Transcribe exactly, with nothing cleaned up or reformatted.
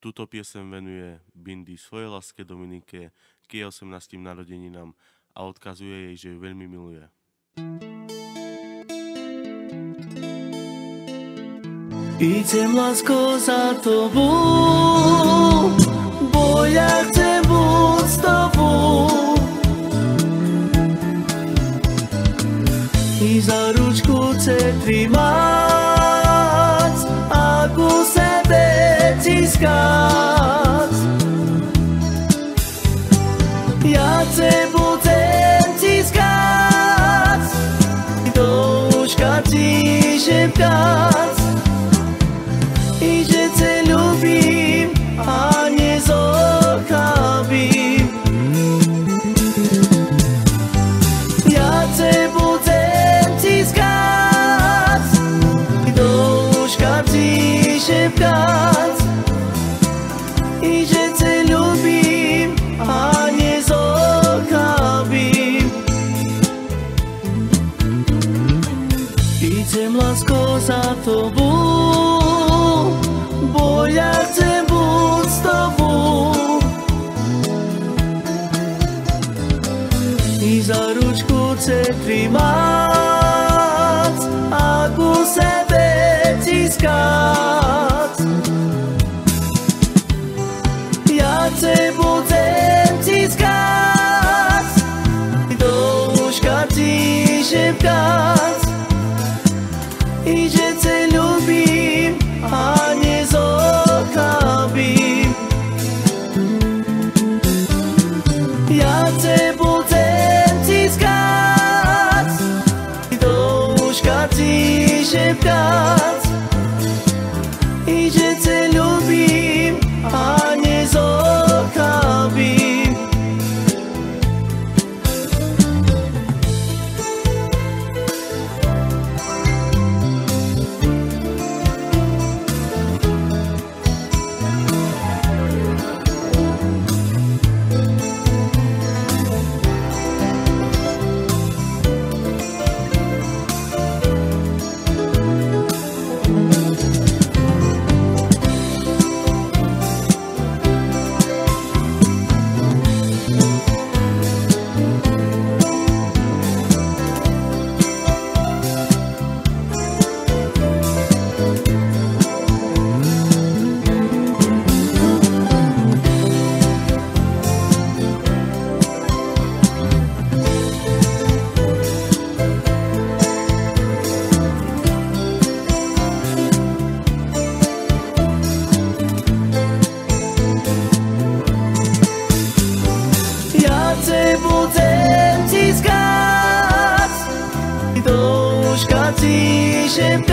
Túto piesem venuje Bindy svojej láske Dominike k jej osemnástym narodeninám a odkazuje jej, že ju veľmi miluje. Idem, lásko, za tobou, bo ja chcem buď s tobou. I za ručku chce trimať a ku sebe tiskať. Ja chcem budem tiskať, do uška ti šepkať. I že te ľubím a nezochabím. Ja te budem tiskať, do uška ti šepkať. I že te ľubím a nezochabím. Idem, lásko, za tobou, bo ja chcem buď s tobou. I za ručku chce trimať a ku sebe tiskať. Ja te budem tiskať, do uška ti šepkať. I že te ľubím a nezochabím. Ja te budem tiskať, do uška ti šepkať. I že te ľubím a nezochabím. Budem tiskať, do uška ti šepkať.